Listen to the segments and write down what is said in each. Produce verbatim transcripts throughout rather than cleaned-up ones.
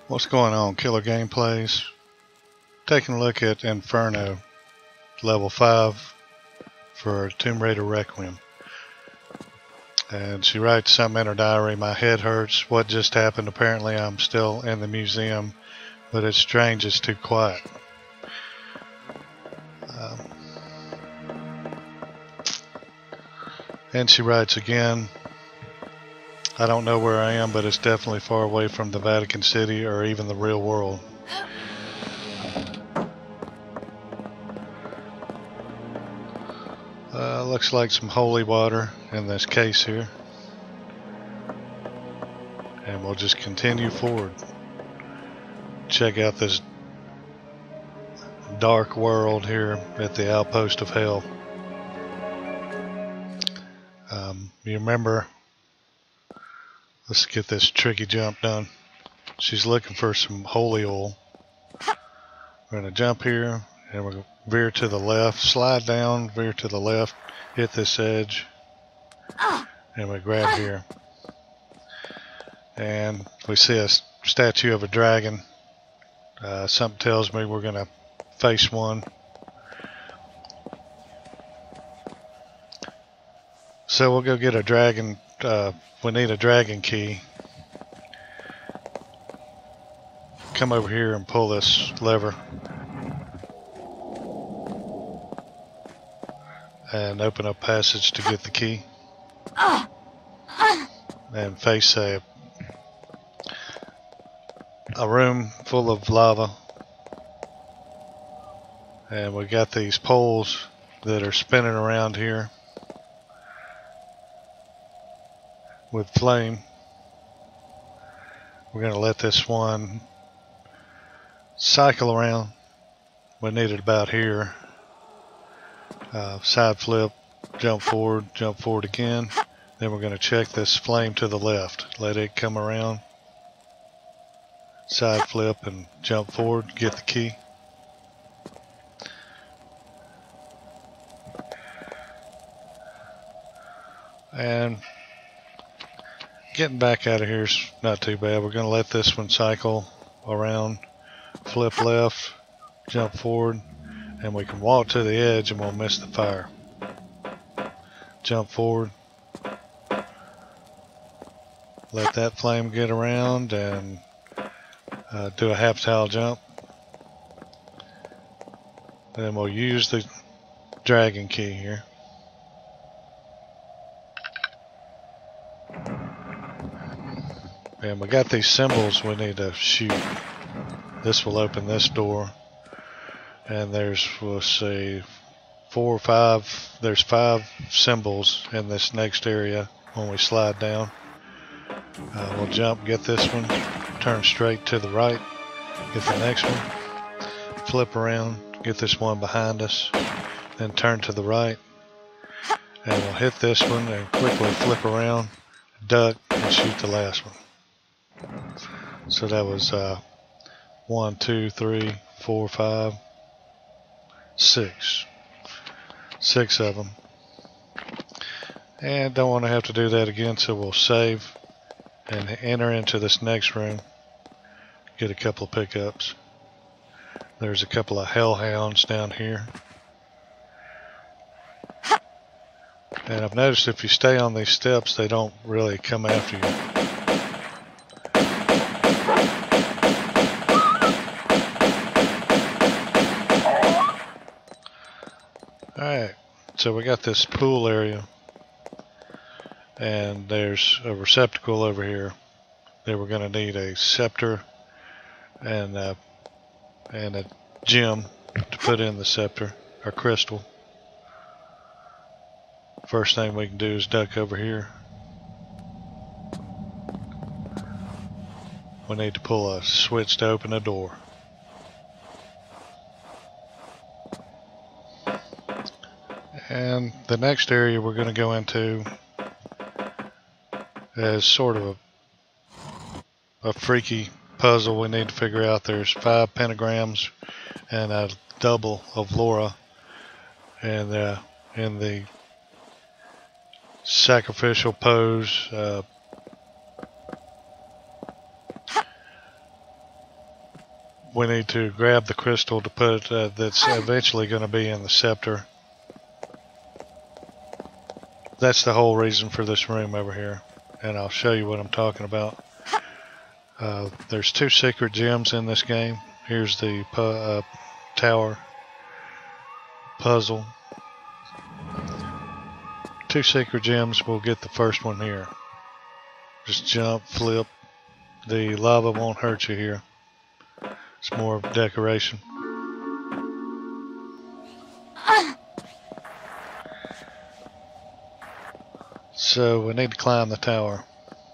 What's going on, Killer Gameplays? Taking a look at Inferno level five for Tomb Raider Requiem. And she writes something in her diary, my head hurts, what just happened? Apparently I'm still in the museum, but it's strange it's too quiet. Um, and she writes again, I don't know where I am, but it's definitely far away from the Vatican City or even the real world. Uh, looks like some holy water in this case here. And we'll just continue forward. Check out this dark world here at the Outpost of Hell. Um, you remember, let's get this tricky jump done. She's looking for some holy oil. We're going to jump here and we're going to veer to the left, slide down, veer to the left, hit this edge, and we grab here. And we see a statue of a dragon. Uh, something tells me we're going to face one. So we'll go get a dragon. Uh, we need a dragon key. Come over here and pull this lever. And open up passage to get the key. And face a, a room full of lava. And we got these poles that are spinning around here with flame. We're going to let this one cycle around. We need it about here. Uh, side flip, jump forward, jump forward again. Then we're going to check this flame to the left. Let it come around. Side flip and jump forward, get the key. And getting back out of here is not too bad. We're going to let this one cycle around, flip left, jump forward, and we can walk to the edge and we'll miss the fire. Jump forward. Let that flame get around and uh, do a half tile jump. Then we'll use the dragon key here. And we got these symbols we need to shoot. This will open this door. And there's, we'll see, four or five, there's five symbols in this next area when we slide down. Uh, we'll jump, get this one, turn straight to the right, get the next one, flip around, get this one behind us, then turn to the right. And we'll hit this one and quickly flip around, duck, and shoot the last one. So that was uh, one, two, three, four, five, six. Six of them. And don't want to have to do that again, so we'll save and enter into this next room. Get a couple of pickups. There's a couple of hellhounds down here. And I've noticed if you stay on these steps, they don't really come after you. Alright, so we got this pool area, and there's a receptacle over here that we're going to need a scepter and a, and a gem to put in the scepter, or crystal. First thing we can do is duck over here. We need to pull a switch to open a door. And the next area we're going to go into is sort of a, a freaky puzzle we need to figure out. There's five pentagrams and a double of Laura, and uh, in the sacrificial pose, uh, we need to grab the crystal to put uh, that's eventually going to be in the scepter. That's the whole reason for this room over here, and I'll show you what I'm talking about. Uh, there's two secret gems in this game. Here's the pu uh, tower puzzle. Two secret gems. We'll get the first one here. Just jump, flip. The lava won't hurt you here. It's more of decoration. So we need to climb the tower.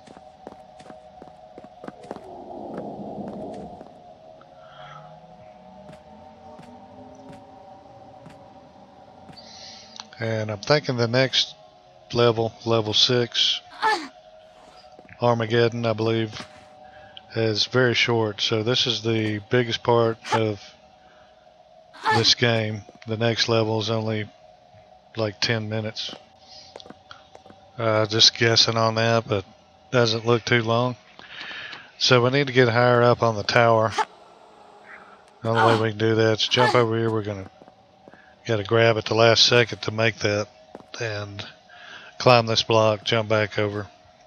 And I'm thinking the next level, level six, Armageddon, I believe, is very short. So this is the biggest part of this game. The next level is only like ten minutes. Uh, just guessing on that, but doesn't look too long. So we need to get higher up on the tower. The only way we can do that is jump over here. We're gonna gotta grab at the last second to make that, and climb this block, jump back over.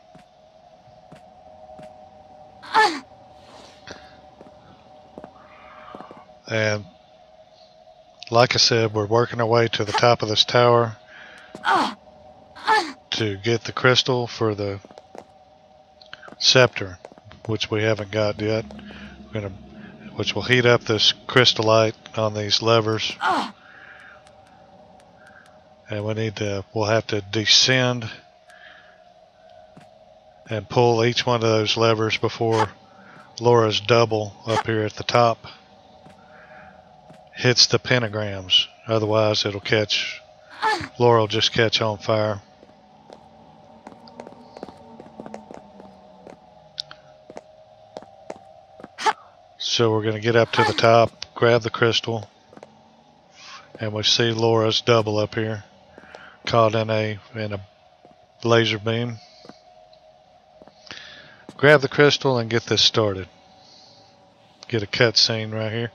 And like I said, we're working our way to the top of this tower to get the crystal for the scepter, which we haven't got yet. We're gonna, which will heat up this crystallite on these levers, and we need to. We'll have to descend and pull each one of those levers before Laura's double up here at the top hits the pentagrams. Otherwise, it'll catch. Laura will just catch on fire. So we're going to get up to the top, grab the crystal, and we see Laura's double up here, caught in a in a laser beam. Grab the crystal and get this started. Get a cutscene right here.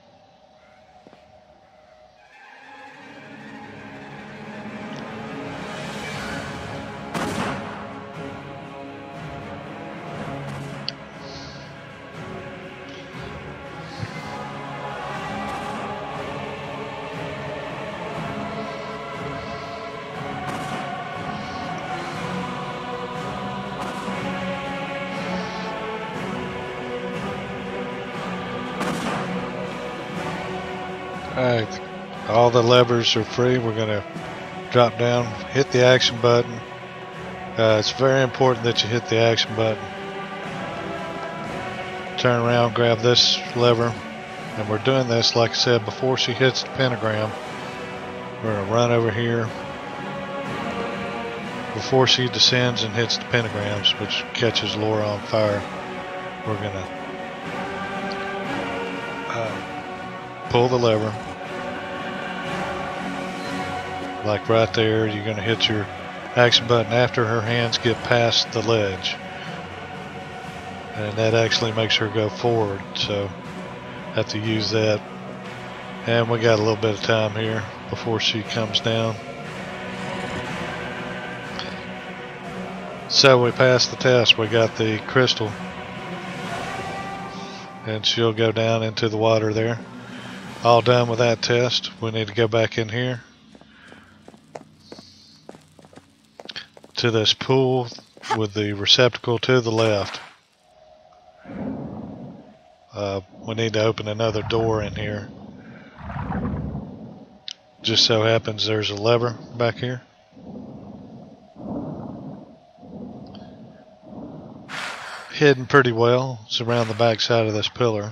Alright, all the levers are free. We're going to drop down, hit the action button. Uh, it's very important that you hit the action button. Turn around, grab this lever, and we're doing this, like I said, before she hits the pentagram. We're going to run over here before she descends and hits the pentagrams, which catches Laura on fire. We're going to uh, pull the lever. Like right there, you're going to hit your action button after her hands get past the ledge. And that actually makes her go forward, so have to use that. And we got a little bit of time here before she comes down. So we passed the test. We got the crystal. And she'll go down into the water there. All done with that test. We need to go back in here to this pool with the receptacle to the left. Uh, we need to open another door in here. Just so happens there's a lever back here. Hidden pretty well. It's around the back side of this pillar.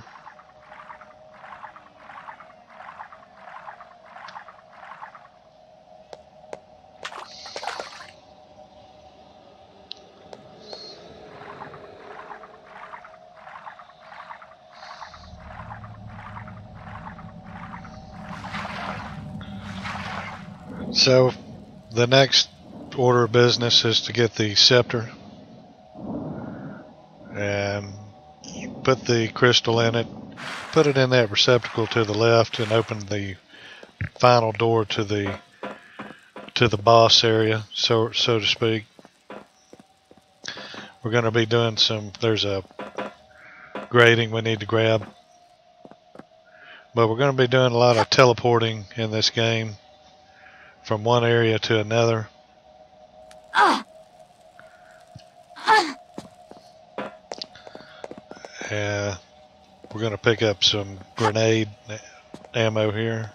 So the next order of business is to get the scepter and put the crystal in it, put it in that receptacle to the left and open the final door to the to the boss area, so so to speak. We're going to be doing some, there's a grating we need to grab, but we're going to be doing a lot of teleporting in this game from one area to another. Uh, we're going to pick up some grenade ammo here.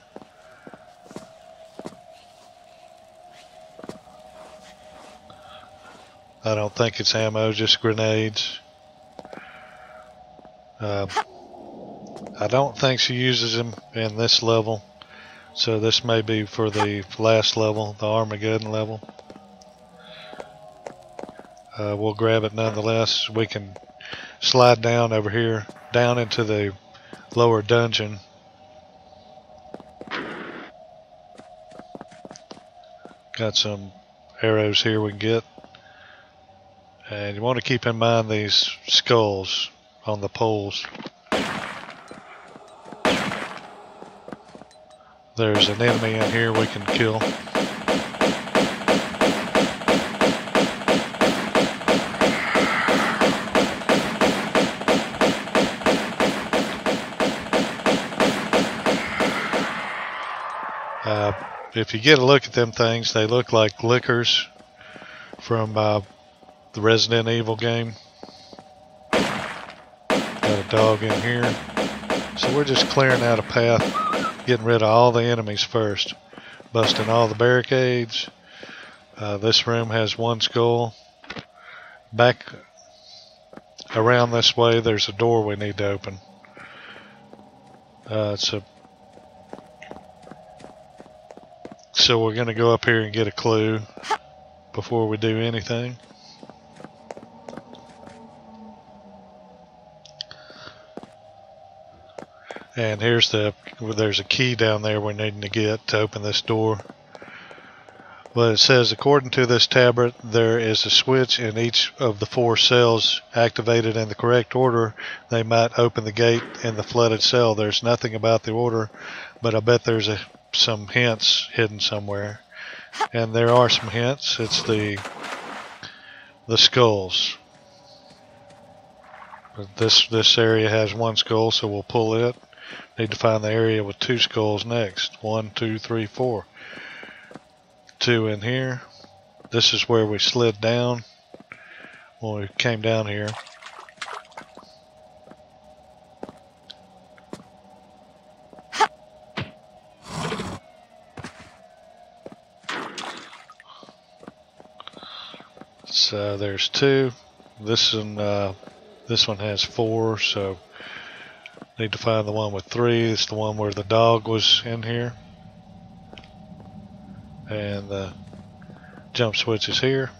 I don't think it's ammo, just grenades. Uh, I don't think she uses them in this level, so this may be for the last level, the Armageddon level. Uh, we'll grab it nonetheless. We can slide down over here, down into the lower dungeon. Got some arrows here we can get. And you want to keep in mind these skulls on the poles. There's an enemy in here we can kill. Uh, if you get a look at them things, they look like liquors from uh, the Resident Evil game. Got a dog in here. So we're just clearing out a path, getting rid of all the enemies first. Busting all the barricades. Uh, this room has one skull. Back around this way there's a door we need to open. Uh, it's a so we're going to go up here and get a clue before we do anything. And here's the, well, there's a key down there we're needing to get to open this door. Well, it says, according to this tablet, there is a switch in each of the four cells. Activated in the correct order, they might open the gate in the flooded cell. There's nothing about the order, but I bet there's a, some hints hidden somewhere. And there are some hints. It's the the skulls. But this this area has one skull, so we'll pull it. Need to find the area with two skulls next. One, two, three, four. Two in here. This is where we slid down when we came down here. So there's two. This one, uh, this one has four, so need to find the one with three. It's the one where the dog was in here. And the jump switch is here.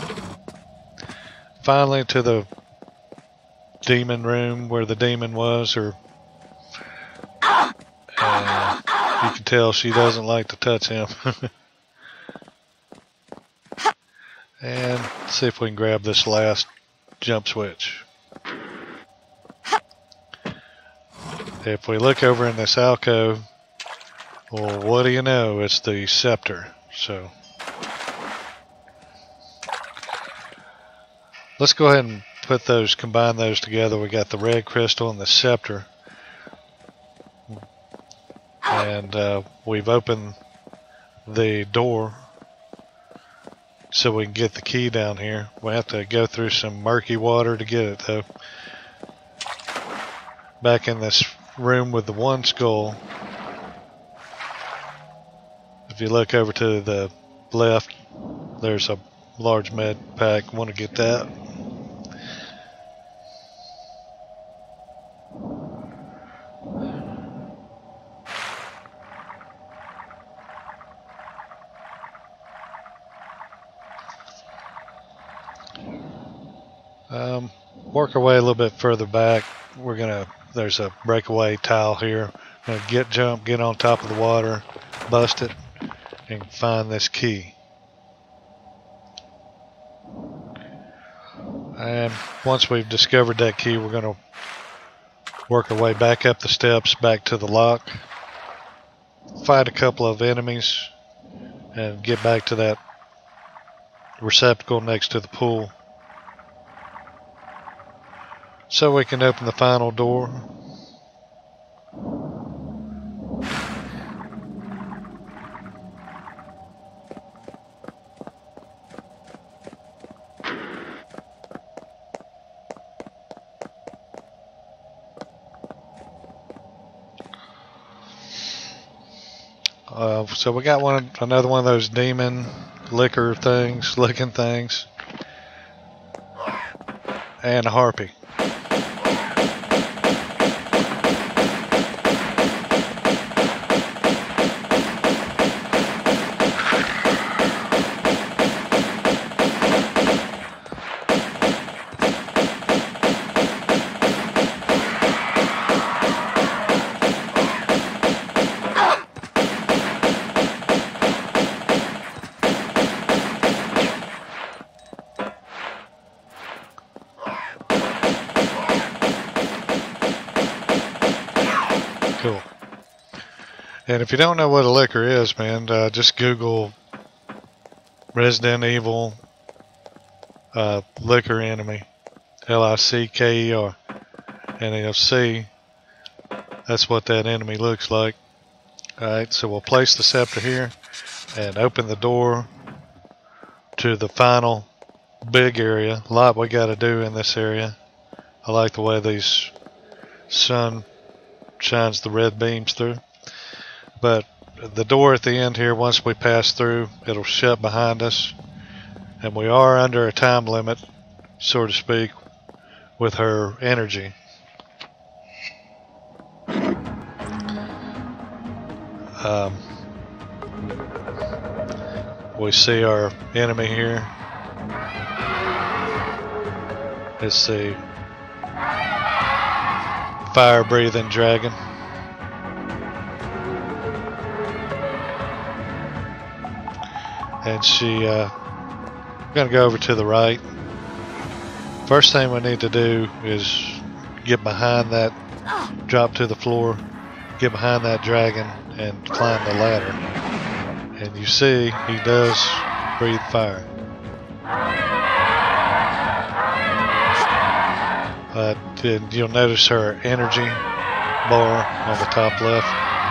Finally to the demon room where the demon was, or uh, you can tell she doesn't like to touch him. And let's see if we can grab this last jump switch. If we look over in this alcove, well, what do you know? It's the scepter. So let's go ahead and put those, combine those together. We got the red crystal and the scepter, and uh, we've opened the door so we can get the key down here. We have to go through some murky water to get it though. Back in this room with the one skull, if you look over to the left, there's a large med pack. Want to get that. Um, work our way a little bit further back. We're gonna, there's a breakaway tile here. Gonna get jump, get on top of the water, bust it, and find this key. And once we've discovered that key, we're gonna work our way back up the steps, back to the lock, fight a couple of enemies, and get back to that receptacle next to the pool, so we can open the final door. Uh, so we got one, another one of those demon liquor things, looking things, and a harpy. Cool. And if you don't know what a liquor is, man, uh, just Google Resident Evil uh, liquor enemy, L I C K E R, and you'll see that's what that enemy looks like. Alright, so we'll place the scepter here and open the door to the final big area. A lot we got to do in this area. I like the way these sun shines the red beams through. But the door at the end here, once we pass through, it'll shut behind us. And we are under a time limit, so to speak, with her energy. Um, we see our enemy here. It's the fire-breathing dragon. And she, uh, gonna go over to the right. First thing we need to do is get behind that, drop to the floor, get behind that dragon, and climb the ladder. And you see, he does breathe fire. But then you'll notice her energy bar on the top left.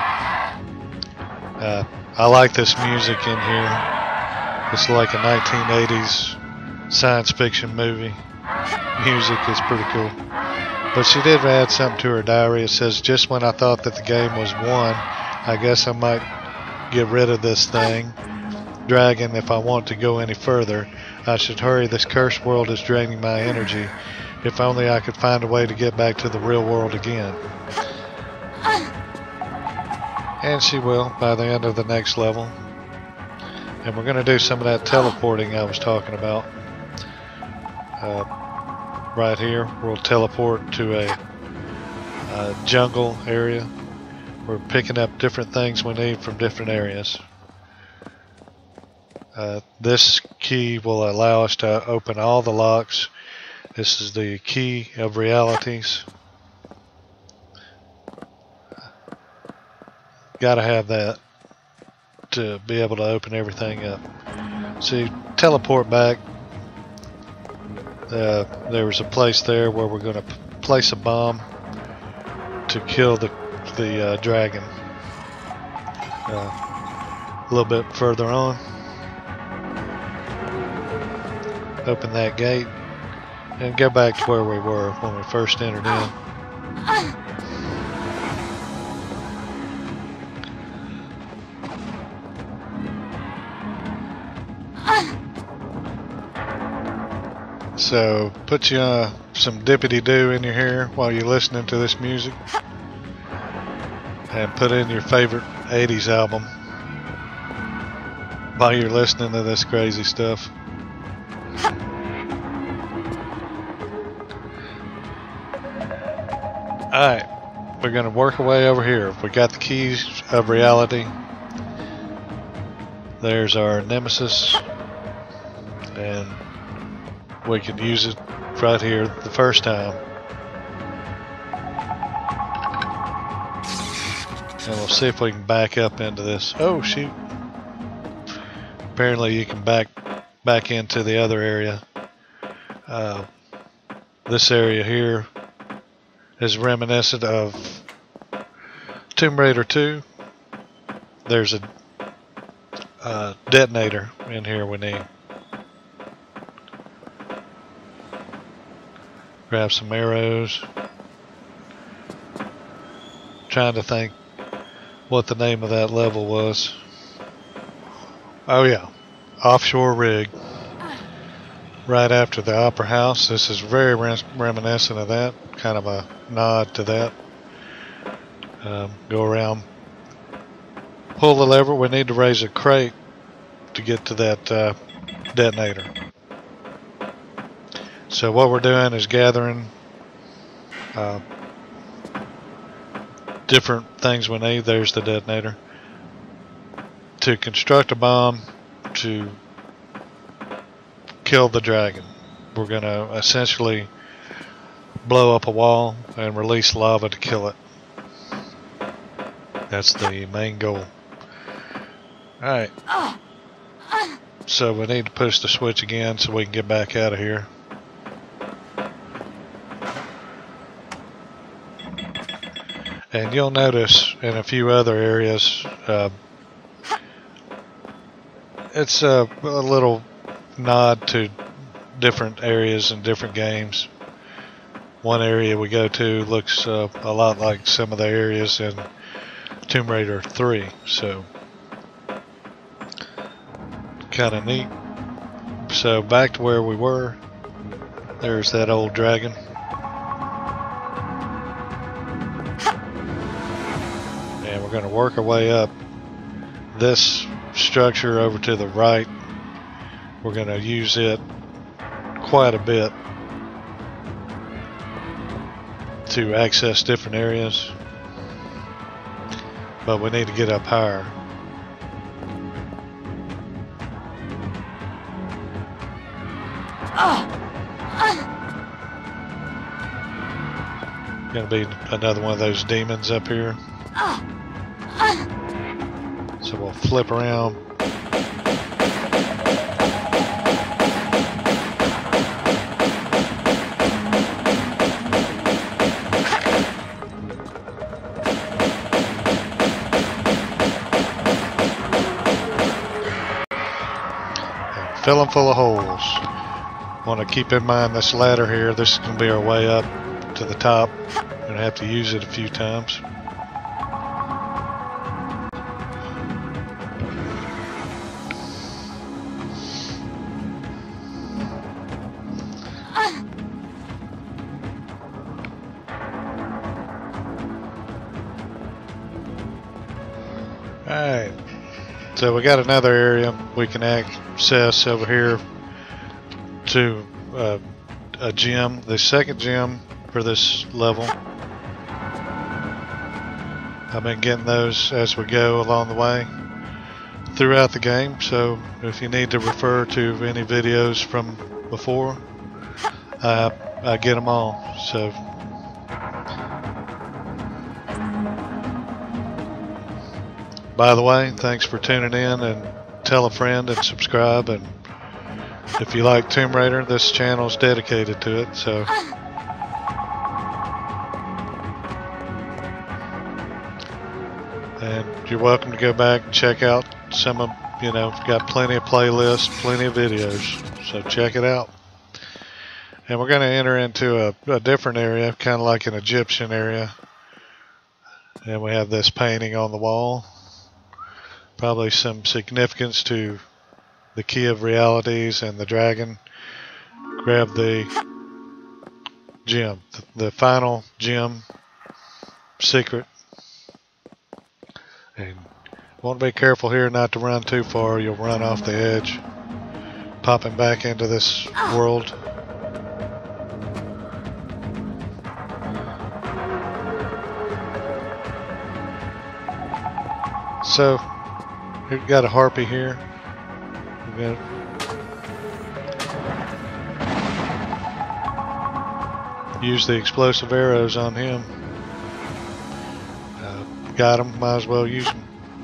Uh, I like this music in here. It's like a nineteen eighties science fiction movie. Music is pretty cool. But she did add something to her diary. It says, just when I thought that the game was won, I guess I might get rid of this thing, dragon, if I want to go any further. I should hurry. This cursed world is draining my energy. If only I could find a way to get back to the real world again. And she will by the end of the next level. And we're going to do some of that teleporting I was talking about. Uh, right here, we'll teleport to a, a jungle area. We're picking up different things we need from different areas. Uh, this key will allow us to open all the locks. This is the key of realities. Gotta have that to be able to open everything up. So you teleport back. Uh, there was a place there where we're going to place a bomb to kill the, the uh, dragon. Uh, a little bit further on. Open that gate. And go back to where we were when we first entered in. So put you uh, some dippity-doo in your hair while you're listening to this music. And put in your favorite eighties album while you're listening to this crazy stuff. Alright, we're going to work our way over here. We got the keys of reality. There's our nemesis. And we can use it right here the first time. And we'll see if we can back up into this. Oh shoot. Apparently you can back back into the other area. Uh, this area here is reminiscent of Tomb Raider two. There's a uh, detonator in here we need. Grab some arrows. Trying to think what the name of that level was. Oh yeah, Offshore Rig. Right after the Opera House. This is very rem reminiscent of that. Kind of a nod to that. Um, go around, pull the lever. We need to raise a crate to get to that uh, detonator. So what we're doing is gathering uh, different things we need. There's the detonator. To construct a bomb to kill the dragon. We're going to essentially blow up a wall and release lava to kill it. That's the main goal. Alright. So we need to push the switch again so we can get back out of here. And you'll notice in a few other areas, uh, it's a, a little nod to different areas and different games. One area we go to looks uh, a lot like some of the areas in Tomb Raider three, so kind of neat. So back to where we were. There's that old dragon. And we're going to work our way up this structure over to the right. We're going to use it quite a bit to access different areas, but we need to get up higher. Gonna be another one of those demons up here. So we'll flip around. Fill them full of holes. Want to keep in mind this ladder here. This is going to be our way up to the top. We're going to have to use it a few times. Alright. So we got another area we can access over here to uh, a gym, the second gym for this level. I've been getting those as we go along the way throughout the game, so if you need to refer to any videos from before, uh, I get them all. So by the way, thanks for tuning in, and tell a friend and subscribe. And if you like Tomb Raider, this channel is dedicated to it. So and you're welcome to go back and check out some of, you know, got plenty of playlists, plenty of videos. So check it out. And we're going to enter into a, a different area, kind of like an Egyptian area. And we have this painting on the wall. Probably some significance to the Key of Realities and the dragon. Grab the gem, the final gem secret. And want to be careful here not to run too far. You'll run off the edge, popping back into this world. So we've got a harpy here. We've got use the explosive arrows on him. Uh, got them, might as well use them.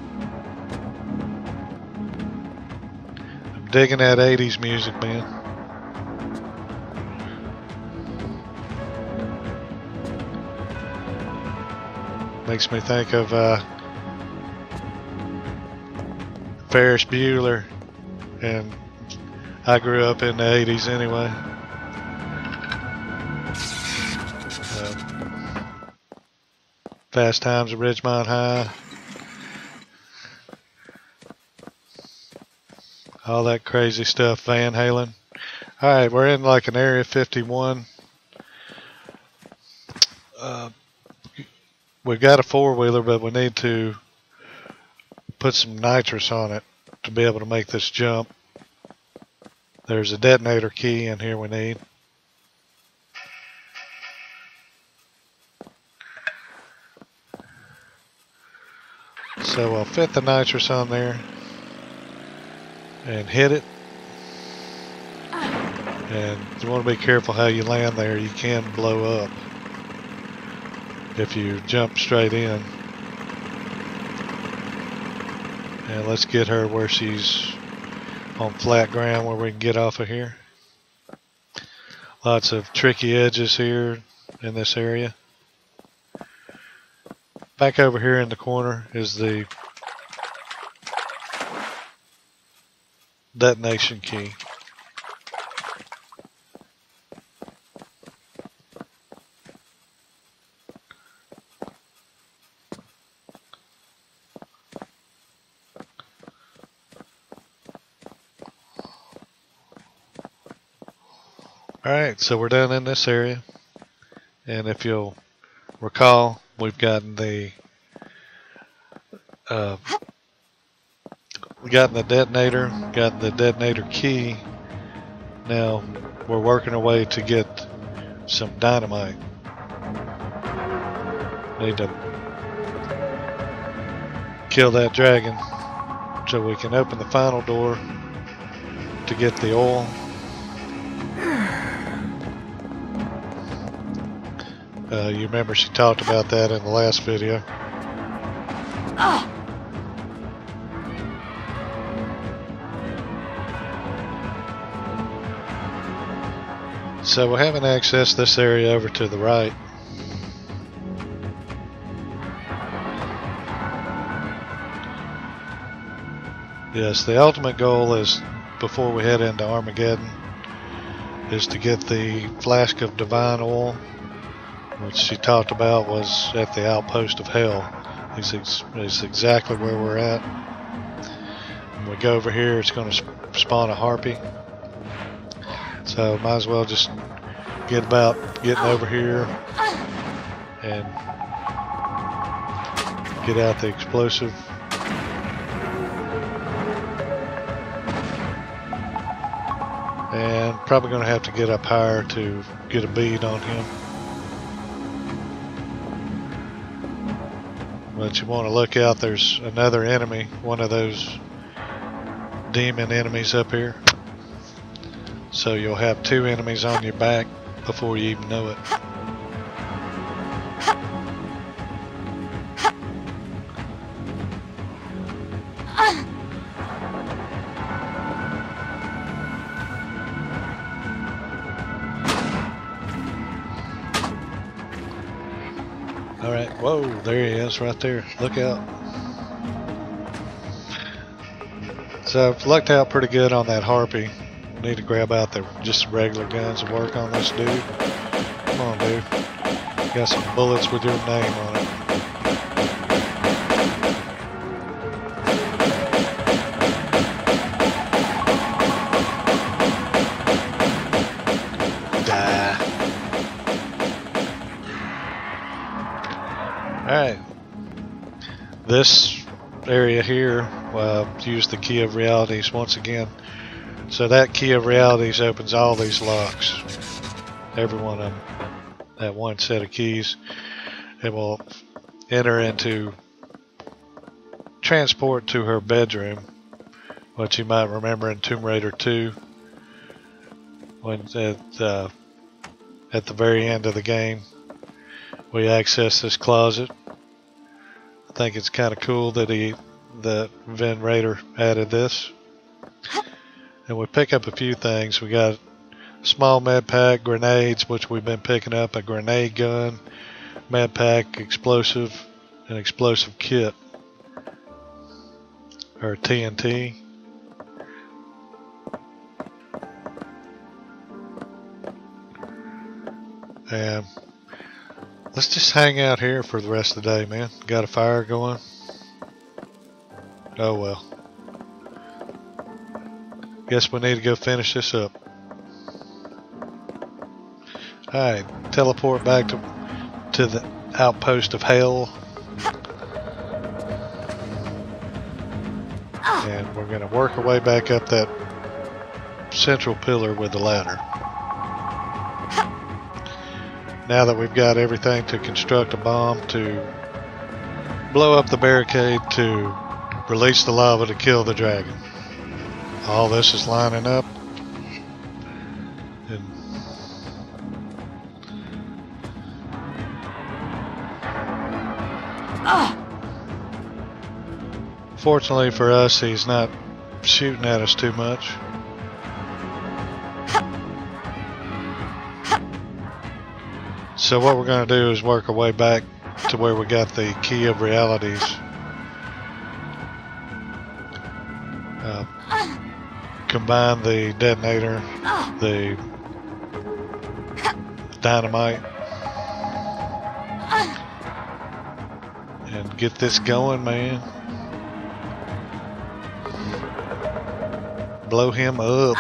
I'm digging that eighties music, man. Makes me think of uh, Ferris Bueller, and I grew up in the eighties anyway. Uh, Fast Times at Ridgemont High. All that crazy stuff, Van Halen. Alright, we're in like an Area fifty-one. Uh, we've got a four-wheeler, but we need to put some nitrous on it to be able to make this jump. There's a detonator key in here we need. So I'll fit the nitrous on there and hit it. And you want to be careful how you land there. You can blow up if you jump straight in. And let's get her where she's on flat ground where we can get off of here. Lots of tricky edges here in this area. Back over here in the corner is the detonation key. Alright, so we're down in this area, and if you'll recall, we've gotten the uh, we gotten the detonator, gotten the detonator key. Now we're working our way to get some dynamite. Need to kill that dragon so we can open the final door to get the oil. Uh, you remember she talked about that in the last video. Oh. So we haven't accessed this area over to the right. Yes, the ultimate goal is, before we head into Armageddon, is to get the flask of divine oil, which she talked about was at the outpost of hell. It's, ex it's exactly where we're at. When we go over here, it's going to sp spawn a harpy. So might as well just get about getting over here and get out the explosive. And probably going to have to get up higher to get a bead on him. But you want to look out, there's another enemy, one of those demon enemies up here. So you'll have two enemies on your back before you even know it. Alright, whoa, there he is right there. Look out. So I've lucked out pretty good on that harpy. Need to grab out the just regular guns and work on this dude. Come on, dude. Got some bullets with your name on it. Die. Alright. This area here, uh, use the key of realities once again. So that key of realities opens all these locks. Every one of them. That one set of keys. It will enter into transport to her bedroom. What you might remember in Tomb Raider two. When at, uh, at the very end of the game, we access this closet. I think it's kind of cool that he, that Vin Raider added this. And we pick up a few things. We got small med pack, grenades, which we've been picking up, a grenade gun, med pack, explosive, an explosive kit, or T N T. And let's just hang out here for the rest of the day, man. Got a fire going. Oh well. Guess we need to go finish this up. Alright, teleport back to, to the outpost of hell. And we're going to work our way back up that central pillar with the ladder. Now that we've got everything to construct a bomb, to blow up the barricade, to release the lava to kill the dragon. All this is lining up. And fortunately for us, he's not shooting at us too much. So what we're going to do is work our way back to where we got the key of realities. Uh, combine the detonator, the dynamite, and get this going, man. Blow him up.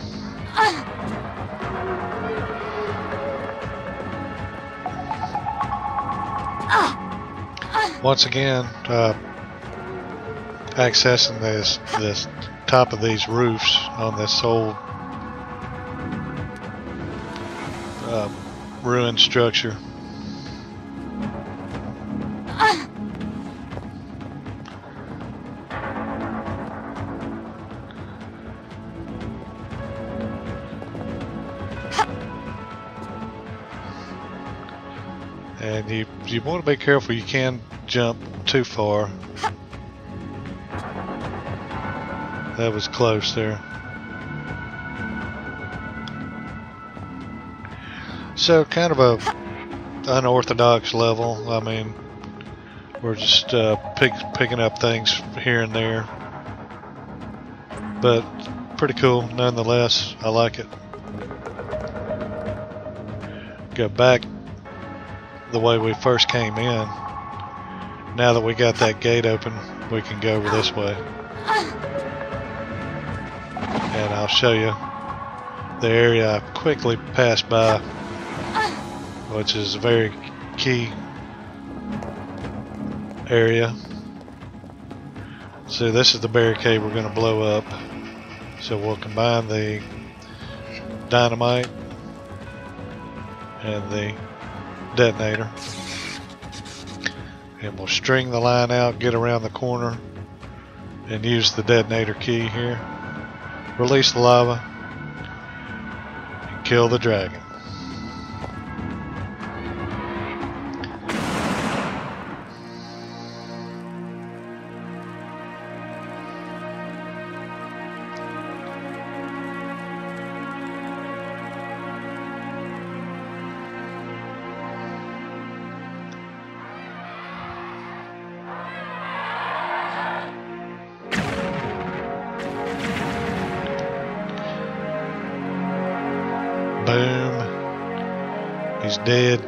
Once again, uh, accessing this this top of these roofs on this old uh, ruined structure. And you you want to be careful. You can jump too far. That was close there. So kind of a unorthodox level. I mean, we're just uh, pick, picking up things here and there, but pretty cool nonetheless. I like it. Go back the way we first came in. Now that we got that gate open, we can go over this way. And I'll show you the area I quickly passed by, which is a very key area. So this is the barricade we're going to blow up. So we'll combine the dynamite and the detonator, and we'll string the line out, get around the corner, and use the detonator key here. Release the lava and kill the dragon. Boom. He's dead.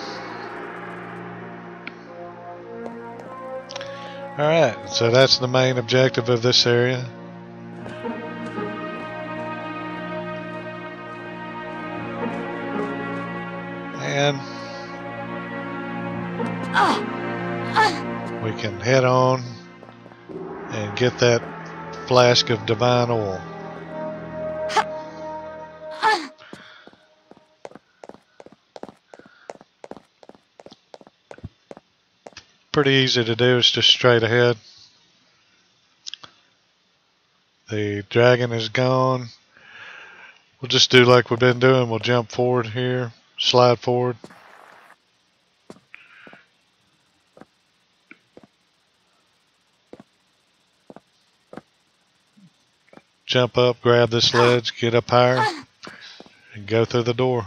Alright, so that's the main objective of this area. And we can head on and get that flask of divine oil. Pretty easy to do, it's just straight ahead. The dragon is gone. We'll just do like we've been doing. We'll jump forward here, slide forward. jump up, grab this ledge, get up higher, and go through the door.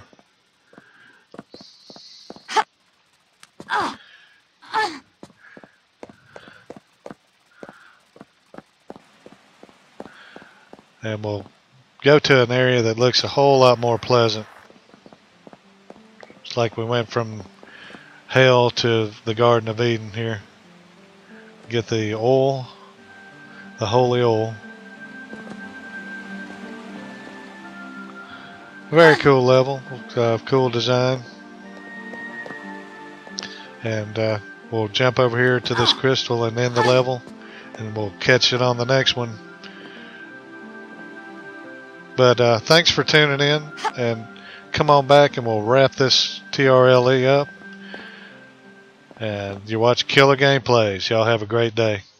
And we'll go to an area that looks a whole lot more pleasant. It's like we went from hell to the Garden of Eden here. Get the oil, the holy oil. Very cool level, uh, cool design. And uh, we'll jump over here to this crystal and end the level, and we'll catch it on the next one. But uh, thanks for tuning in, and come on back and we'll wrap this T R L E up. And you watch Killer Gameplays. Y'all have a great day.